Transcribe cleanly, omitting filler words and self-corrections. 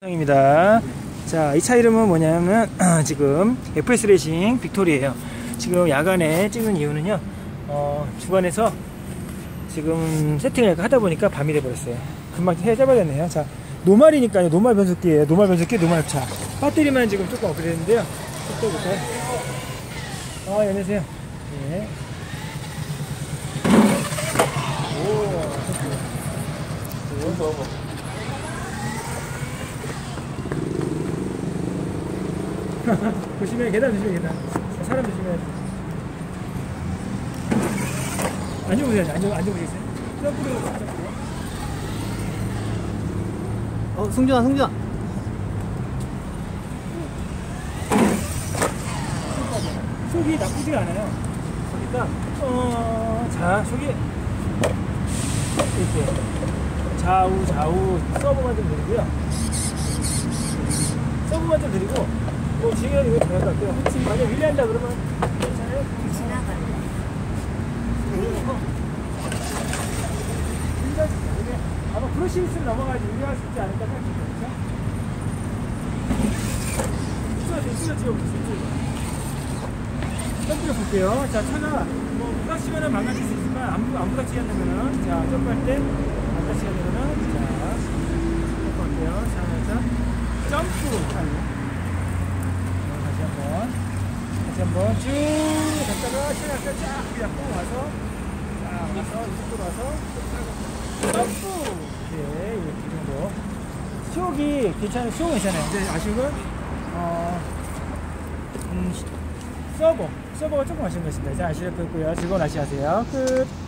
입니다. 자, 이 차 이름은 뭐냐면 지금 FS 레이싱 빅토리예요. 지금 야간에 찍은 이유는요, 주간에서 지금 세팅을 하다 보니까 밤이 돼버렸어요. 금방 해져버렸네요. 자, 노말이니까요. 노말 변속기예요. 노말 변속기, 노말 합차. 배터리만 지금 조금 업그레이드인데요. 속도부터. 안녕하세요. 네. 조심해, 계단 조심해, 계단. 사람 조심해. 앉아보세요, 앉아보시겠어요? 승준아. 속이 나쁘지가 않아요. 그러니까, 자, 속이 이렇게 좌우 서브만 좀 드리고요. 서브만 좀 드리고, 지금 이거 잘할 것 같아요. 만약 윌리한다 그러면 괜찮아요? 지나가요. 아마 브러쉬 있으면 넘어가야지 유리할 수 있지 않을까 생각합니다. 찢어지고 점프를 볼게요. 자, 차가 부닥치면 망가질 수 있지만 안 부닥치게 한다면은, 자, 점프할 때 안 부닥치게 한다면은, 자, 점프할게요. 자, 점프. 다시 한번 쭉 갔다가 시간을 쫙 잡고 와서, 이 속도로 와서 점프. 네, 이렇게 정도. 쇼기 괜찮아요. 쇼 괜찮아요. 근데 아쉬운 건 서버가 조금 아쉬운 것 같습니다. 자, 아쉬웠고요. 즐거운 날씨 하세요. 끝.